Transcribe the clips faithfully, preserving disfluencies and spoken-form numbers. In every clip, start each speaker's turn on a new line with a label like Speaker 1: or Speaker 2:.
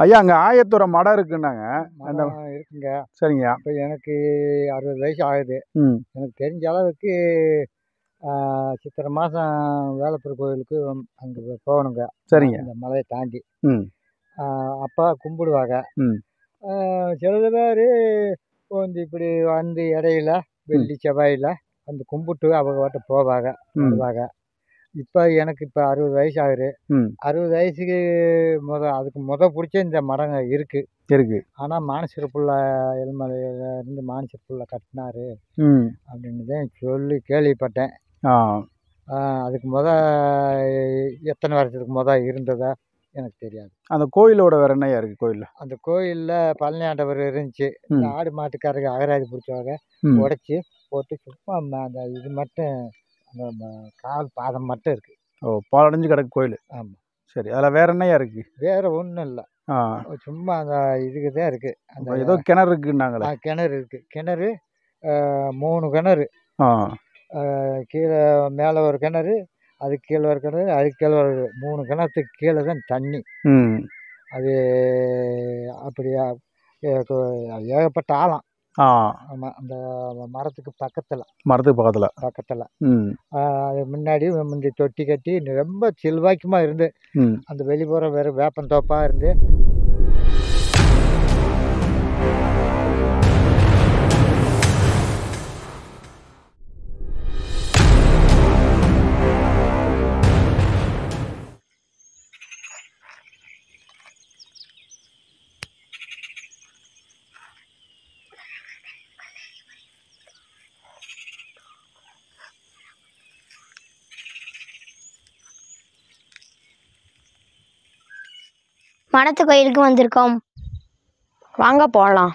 Speaker 1: ஐயா அங்கே ஆயத்துறை மடம் இருக்குன்னாங்க. அந்த
Speaker 2: இருக்குங்க.
Speaker 1: சரிங்க.
Speaker 2: இப்போ எனக்கு அறுபது வயசு ஆகுது.
Speaker 1: ம்
Speaker 2: எனக்கு தெரிஞ்ச அளவுக்கு சித்திரை மாதம் வேலப்பர் கோயிலுக்கு அங்கே போகணுங்க.
Speaker 1: சரிங்க.
Speaker 2: இந்த மலையை தாண்டி
Speaker 1: ம்
Speaker 2: அப்போ கும்பிடுவாங்க.
Speaker 1: ம்
Speaker 2: சில பேர் வந்து இப்படி வந்து இடையில வெள்ளி செவ்வாயில் வந்து கும்பிட்டு அவங்க வாட்ட போவாங்க வருவாங்க. இப்போ எனக்கு இப்போ அறுபது வயசு ஆகுது. அறுபது வயசுக்கு முத அதுக்கு முத பிடிச்ச இந்த மரங்க இருக்கு
Speaker 1: இருக்கு.
Speaker 2: ஆனால் மானசீர புள்ள எலுமலையில இருந்து மானசீர புள்ள கட்டினாரு அப்படின்னு தான் சொல்லி கேள்விப்பட்டேன். அதுக்கு முத எத்தனை வருஷத்துக்கு முத இருந்ததா எனக்கு தெரியாது.
Speaker 1: அந்த கோயிலோட வேற என்னையா இருக்கு? கோயில்
Speaker 2: அந்த கோயிலில் பழனி ஆண்டவர் இருந்துச்சு. இந்த ஆடு மாட்டுக்காரங்க அகராதி பிடிச்சவங்க உடைச்சி போட்டு சும்மா அந்த இது மட்டும் அந்த கால் பாதம் மட்டும் இருக்கு.
Speaker 1: ஓ, பாலடைஞ்சு கிடக்கு கோயில்.
Speaker 2: ஆமாம்.
Speaker 1: சரி, அதில் வேற என்னையா இருக்கு?
Speaker 2: வேற ஒன்றும் இல்லை. சும்மா அந்த இதுக்கு தான் இருக்கு. அந்த
Speaker 1: ஏதோ கிணறு இருக்குன்னாங்களே.
Speaker 2: கிணறு இருக்கு. கிணறு மூணு கிணறு. கீழே மேலே ஒரு கிணறு, அதுக்கு கீழே ஒரு கிணறு, அதுக்கு கீழே ஒரு மூணு கிணத்துக்கு கீழே தான் தண்ணி. அது அப்படியா ஏகப்பட்ட ஆழம். ஆமாம். அந்த மரத்துக்கு பக்கத்தில்
Speaker 1: மரத்துக்கு பக்கத்தில்
Speaker 2: பக்கத்தில் அது முன்னாடி முந்தி தொட்டி கட்டி ரொம்ப செல்வாய்க்குமாக இருந்து அந்த வெளிப்புறம் வெறும் வேப்பந்தோப்பாக இருந்து
Speaker 3: மடத்து கோயிலுக்கு வந்திருக்கோம். வாங்க போகலாம்.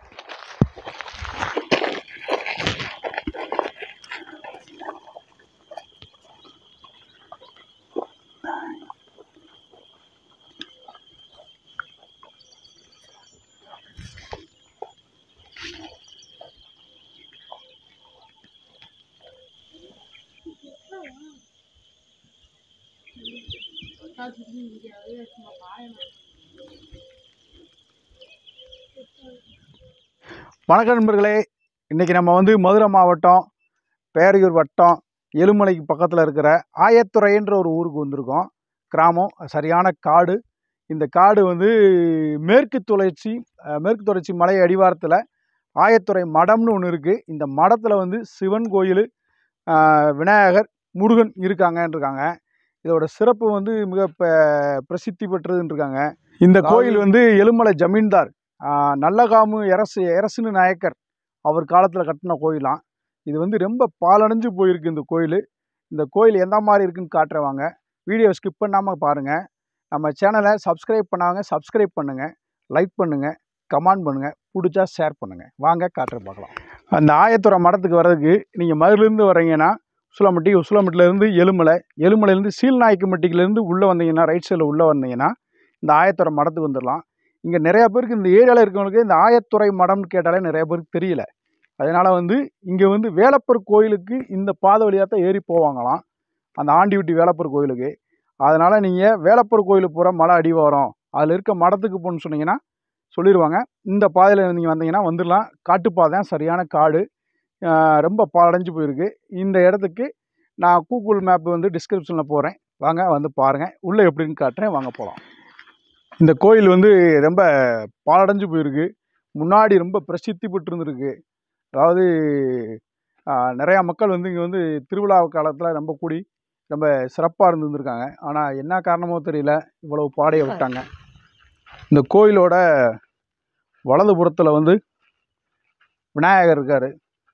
Speaker 1: வணக்கம் நண்பர்களே. இன்றைக்கி நம்ம வந்து மதுரை மாவட்டம் பேரையூர் வட்டம் எலுமலைக்கு பக்கத்தில் இருக்கிற ஆயத்துறைன்ற ஒரு ஊருக்கு வந்திருக்கோம். கிராமம், சரியான காடு. இந்த காடு வந்து மேற்கு தொடர்ச்சி மேற்கு தொடர்ச்சி மலை அடிவாரத்தில் ஆயத்துறை மடம்னு ஒன்று இருக்குது. இந்த மடத்தில் வந்து சிவன் கோயில், விநாயகர், முருகன் இருக்காங்கன்றிருக்காங்க. இதோட சிறப்பு வந்து மிக பிரசித்தி பெற்றதுன்னு இருக்காங்க. இந்த கோயில் வந்து எலுமலை ஜமீன்தார் நல்லகாமு எரசு எரசுன்னு நாயக்கர் அவர் காலத்தில் கட்டின கோயிலாம். இது வந்து ரொம்ப பாலடைஞ்சு போயிருக்கு இந்த கோயில். இந்த கோயில் எந்த மாதிரி இருக்குன்னு காட்டுறவாங்க. வீடியோ ஸ்கிப் பண்ணாமல் பாருங்கள். நம்ம சேனலை சப்ஸ்கிரைப் பண்ணாங்க சப்ஸ்கிரைப் பண்ணுங்கள், லைக் பண்ணுங்கள், கமெண்ட் பண்ணுங்கள், பிடிச்சா ஷேர் பண்ணுங்கள். வாங்க காட்டுற பார்க்கலாம். அந்த ஆயத்துறை மடத்துக்கு வர்றதுக்கு நீங்கள் மதுரையிலேருந்து வரீங்கன்னா உசுலம்பட்டி, உசுலம்பட்டிலேருந்து எலுமலை, எலுமலையிலேருந்து சீல்நாயக்கம்பட்டியிலேருந்து உள்ளே வந்தீங்கன்னா ரைட் சைடில் உள்ளே வந்தீங்கன்னா இந்த ஆயத்துறை மடத்துக்கு வந்துடலாம். இங்கே நிறையா பேருக்கு இந்த ஏரியாவில் இருக்கிறவங்களுக்கு இந்த ஆயத்துறை மடம்னு கேட்டாலே நிறைய பேருக்கு தெரியல. அதனால் வந்து இங்கே வந்து வேலப்பர் கோயிலுக்கு இந்த பாதை வழியாக தான் ஏறி போவாங்களாம், அந்த ஆண்டிவிட்டி வேலப்பர் கோயிலுக்கு. அதனால் நீங்கள் வேலப்பர் கோயிலுக்கு போகிற மலை அடிவாரம் அதில் இருக்க மடத்துக்கு போகணுன்னு சொன்னீங்கன்னா சொல்லிடுவாங்க. இந்த பாதையில் நீங்கள் வந்தீங்கன்னா வந்துடலாம். காட்டுப்பாதை, சரியான காடு, ரொம்ப பாலடைஞ்சு போயிருக்கு. இந்த இடத்துக்கு நான் கூகுள் மேப் வந்து டிஸ்கிரிப்ஷனில் போகிறேன், வாங்க வந்து பாருங்கள். உள்ளே எப்படின்னு காட்டுறேன், வாங்க போகலாம். இந்த கோயில் வந்து ரொம்ப பாலடைஞ்சு போயிருக்கு. முன்னாடி ரொம்ப பிரசித்தி பெற்றிருந்துருக்கு. அதாவது நிறையா மக்கள் வந்து இங்கே வந்து திருவிழா காலத்தில் ரொம்ப கூடி ரொம்ப சிறப்பாக இருந்துருந்துருக்காங்க. ஆனால் என்ன காரணமோ தெரியல இவ்வளவு பாடையை விட்டாங்க. இந்த கோயிலோட வலதுபுறத்தில் வந்து விநாயகர் இருக்கார்.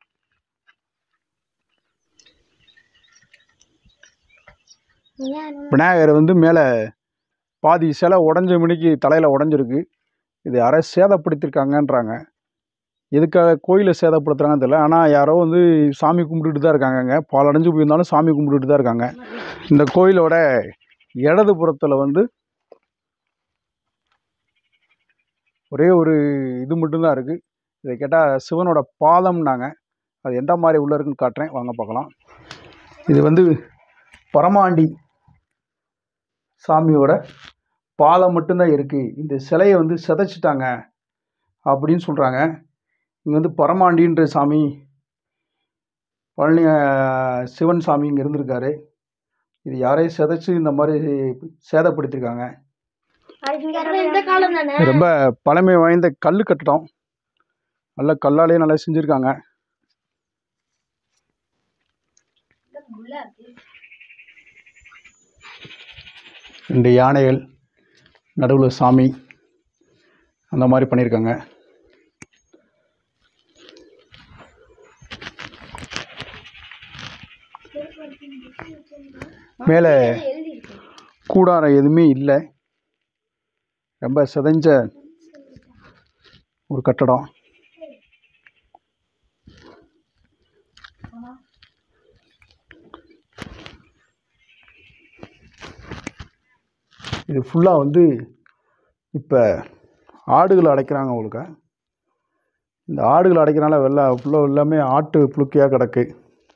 Speaker 1: விநாயகர் வந்து மேலே பாதி சிலை உடஞ்ச மணிக்கு தலையில் உடஞ்சிருக்கு. இது அரை சேதப்படுத்தியிருக்காங்கன்றாங்க. எதுக்காக கோயிலை சேதப்படுத்துகிறாங்கன்னு தெரியல. ஆனால் யாரோ வந்து சாமி கும்பிட்டுட்டு தான் இருக்காங்கங்க. பாலடைஞ்சு போயிருந்தாலும் சாமி கும்பிட்டுட்டு தான் இருக்காங்க. இந்த கோயிலோட இடதுபுறத்தில் வந்து ஒரே ஒரு இது மட்டும்தான் இருக்குது. இதை கேட்டால் சிவனோட பாதம்னாங்க. அது எந்த மாதிரி உள்ளே இருக்குன்னு காட்டுறேன், வாங்க பார்க்கலாம். இது வந்து பரமாண்டி சாமியோட பாலம் மட்டும்தான் இருக்குது, இந்த சிலையை வந்து சிதைச்சிட்டாங்க அப்படின்னு சொல்கிறாங்க. இங்கே வந்து பரமாண்டின்ற சாமி, பழனி சிவன் சாமி இங்கே இருந்திருக்காரு. இது யாரையும் சிதைச்சி இந்த மாதிரி சேதப்படுத்தியிருக்காங்க. ரொம்ப பழமை வாய்ந்த கல் கட்டடம், நல்ல கல்லாலே நல்லா செஞ்சுருக்காங்க. ரெண்டு யானைகள், நடுவில் சாமி, அந்த மாதிரி பண்ணியிருக்காங்க. மேலே கூடாரம் எதுவுமே இல்லை, ரொம்ப சிதைஞ்ச ஒரு கட்டடம். இது ஃபுல்லாக வந்து இப்போ ஆடுகள் அடைக்கிறாங்க உங்களுக்கு. இந்த ஆடுகள் அடைக்கிறனால வெள்ளை ஃபுல்லாக எல்லாமே ஆட்டு புழுக்கையாக கிடக்கு.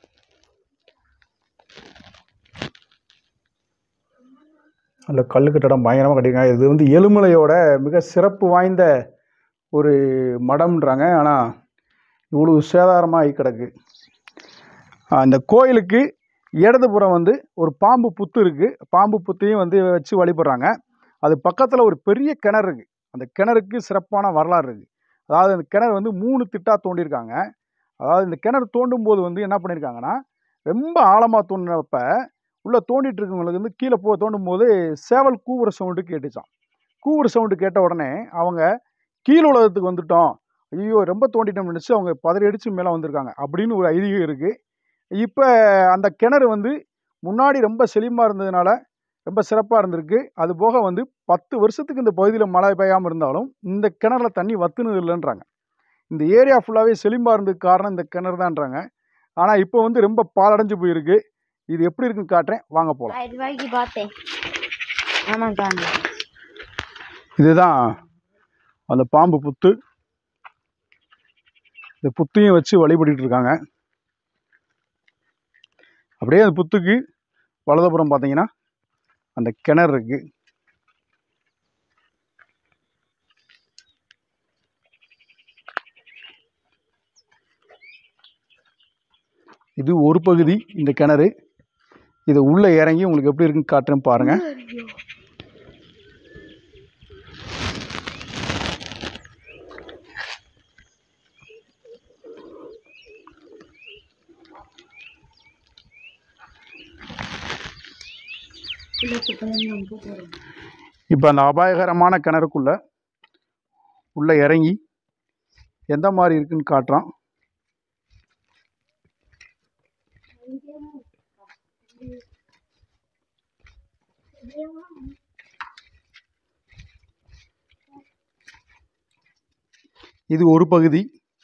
Speaker 1: நல்ல கல் கட்டடம் பயங்கரமாக கட்டியிருக்காங்க. இது வந்து எலுமலையோட மிக சிறப்பு வாய்ந்த ஒரு மடம்ன்றாங்க. ஆனால் இவ்வளோ சேதாரமாக ஆகி கிடக்கு. அந்த கோயிலுக்கு இடதுபுறம் வந்து ஒரு பாம்பு புத்து இருக்குது. பாம்பு புத்தையும் வந்து வச்சு வழிபடுறாங்க. அது பக்கத்தில் ஒரு பெரிய கிணறு இருக்குது. அந்த கிணறுக்கு சிறப்பான வரலாறு இருக்குது. அதாவது அந்த கிணறு வந்து மூணு திட்டாக தோண்டியிருக்காங்க. அதாவது இந்த கிணறு தோண்டும் போது வந்து என்ன பண்ணியிருக்காங்கன்னா, ரொம்ப ஆழமாக தோண்டினப்ப உள்ளே தோண்டிட்டு இருக்கவங்களுக்கு வந்து கீழே போ தோண்டும் போது சேவல் கூவுற சவுண்டு கேட்டுச்சான். கூவுற சவுண்டு கேட்ட உடனே அவங்க கீழ் உலகத்துக்கு வந்துட்டோம், ஐயோ ரொம்ப தோண்டிட்டோம்னு நினச்சி அவங்க பதறி அடித்து மேலே வந்திருக்காங்க அப்படின்னு ஒரு ஐதீகம் இருக்குது. இப்போ அந்த கிணறு வந்து முன்னாடி ரொம்ப செழிமாக இருந்ததுனால ரொம்ப சிறப்பாக இருந்திருக்கு. அது போக வந்து பத்து வருஷத்துக்கு இந்த பகுதியில் மழை பெய்யாமல் இருந்தாலும் இந்த கிணறுல தண்ணி வத்துனது இல்லைன்றாங்க. இந்த ஏரியா ஃபுல்லாகவே செழிமாக இருந்ததுக்கு காரணம் இந்த கிணறு தான்றாங்க. ஆனால் இப்போ வந்து ரொம்ப பாலடைஞ்சு போயிருக்கு. இது எப்படி இருக்குன்னு காட்டுறேன், வாங்க போகலாம். இதுதான் அந்த பாம்பு புத்து. இந்த புத்தையும் வச்சு வழிபட்டு இருக்காங்க. அப்படியே அந்த புத்துக்கு வலதுபுறம் பார்த்தீங்கன்னா அந்த கிணறு இருக்கு. இது ஒரு பகுதி இந்த கிணறு. இதை உள்ள இறங்கி உங்களுக்கு எப்படி இருக்குன்னு காட்டுறேன் பாருங்க. இப்போ அந்த அபாயகரமான கிணறுக்குள்ள உள்ள இறங்கி எந்த மாதிரி இருக்குன்னு காட்டுறான். இது ஒரு பகுதி.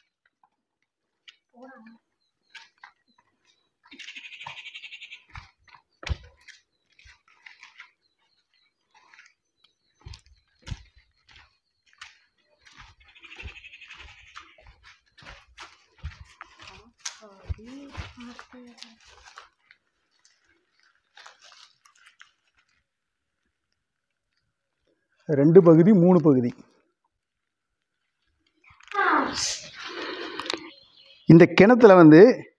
Speaker 1: ரெண்டு பகுதி, மூணு பகுதி. இந்த கிணத்துல வந்து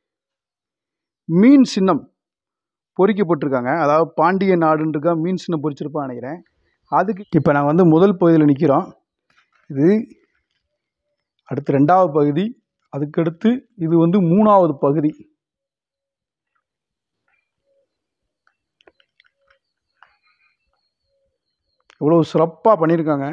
Speaker 1: மீன் சின்னம் பொறிக்கப்பட்டிருக்காங்க. அதாவது பாண்டிய நாடுன்றக்கா மீன் சின்னம் பொறிச்சிருப்பான்னு நினைக்கிறேன். அதுக்கு இப்போ நாங்கள் வந்து முதல் பகுதியில் நிற்கிறோம். இது அடுத்து ரெண்டாவது பகுதி, அதுக்கடுத்து இது வந்து மூணாவது பகுதி. இவ்வளோ சிறப்பாக பண்ணியிருக்காங்க.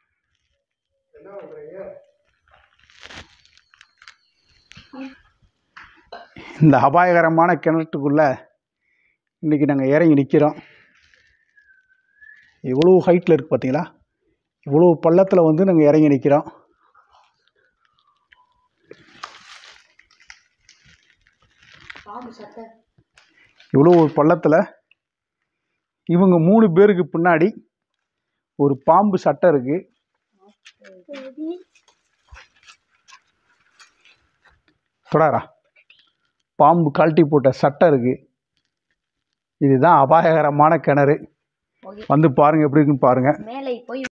Speaker 1: இந்த அபாயகரமான கிணற்றுக்குள்ள இன்றைக்கி நாங்கள் இறங்கி நிற்கிறோம். எவ்வளோ ஹைட்டில் இருக்குது பார்த்தீங்களா? இவ்வளோ பள்ளத்தில் வந்து நாங்கள் இறங்கி நிற்கிறோம். இவ்வளோ ஒரு பள்ளத்தில் இவங்க மூணு பேருக்கு பின்னாடி ஒரு பாம்பு சட்டை இருக்கு. தொடரா பாம்பு கழட்டி போட்ட சட்டை இருக்கு. இதுதான் அபாயகரமான கிணறு. வந்து பாருங்கள், எப்படி இருக்குன்னு பாருங்கள்.
Speaker 3: மேலே போய்